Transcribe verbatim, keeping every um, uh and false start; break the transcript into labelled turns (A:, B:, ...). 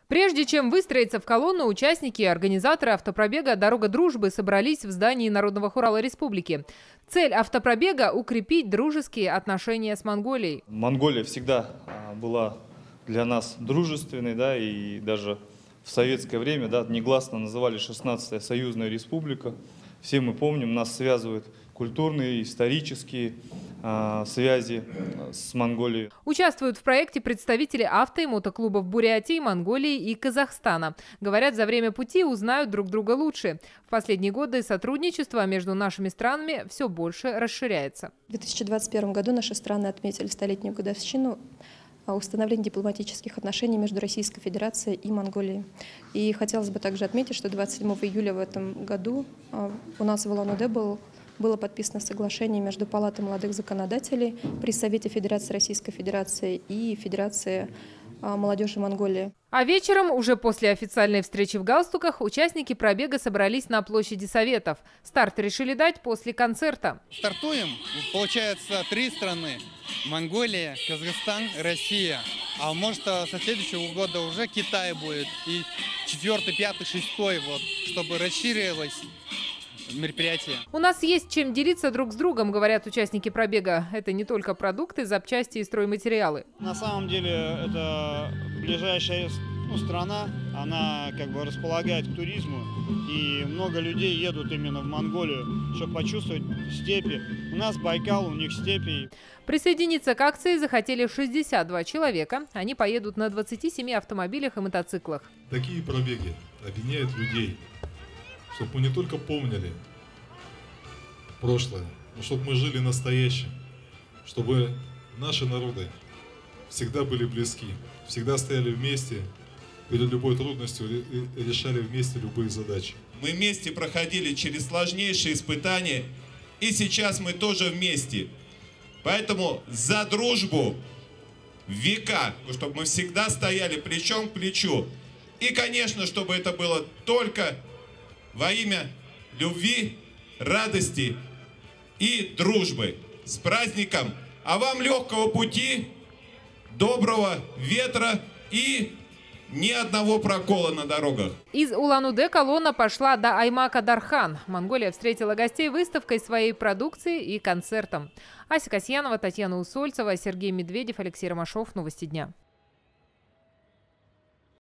A: Прежде чем выстроиться в колонну, участники и организаторы автопробега «Дорога дружбы» собрались в здании Народного хурала республики. Цель автопробега – укрепить дружеские отношения с Монголией.
B: Монголия всегда была для нас дружественной, да, и даже в советское время, да, негласно называли шестнадцатая союзная республика. Все мы помним, нас связывают культурные, исторические э, связи с Монголией.
A: Участвуют в проекте представители авто- и мотоклубов Бурятии, Монголии и Казахстана. Говорят, за время пути узнают друг друга лучше. В последние годы сотрудничество между нашими странами все больше расширяется.
C: В две тысячи двадцать первом году наши страны отметили столетнюю годовщину установления дипломатических отношений между Российской Федерацией и Монголией. И хотелось бы также отметить, что двадцать седьмого июля в этом году у нас в Улан-Удэ был было подписано соглашение между Палатой молодых законодателей при Совете Федерации Российской Федерации и Федерации молодежи Монголии.
A: А вечером, уже после официальной встречи в галстуках, участники пробега собрались на площади Советов. Старт решили дать после концерта.
D: Стартуем, получается, три страны. Монголия, Казахстан, Россия. А может, со следующего года уже Китай будет. И четвертый, пятый, шестой, вот, чтобы расширилось мероприятие.
A: У нас есть чем делиться друг с другом, говорят участники пробега. Это не только продукты, запчасти и стройматериалы.
E: На самом деле это ближайшая ну, страна, она как бы располагает к туризму, и много людей едут именно в Монголию, чтобы почувствовать степи. У нас Байкал, у них степи.
A: Присоединиться к акции захотели шестьдесят два человека. Они поедут на двадцати семи автомобилях и мотоциклах.
F: Такие пробеги объединяют людей, чтобы мы не только помнили прошлое, но чтобы мы жили настоящим, чтобы наши народы всегда были близки, всегда стояли вместе, перед любой трудностью и решали вместе любые задачи.
G: Мы вместе проходили через сложнейшие испытания, и сейчас мы тоже вместе. Поэтому за дружбу в века, чтобы мы всегда стояли плечом к плечу. И, конечно, чтобы это было только во имя любви, радости и дружбы. С праздником! А вам легкого пути, доброго ветра и ни одного прокола на дорогах.
A: Из Улан-Удэ колонна пошла до Аймака-Дархан. Монголия встретила гостей выставкой своей продукции и концертом. Ася Касьянова, Татьяна Усольцева, Сергей Медведев, Алексей Ромашов. Новости дня.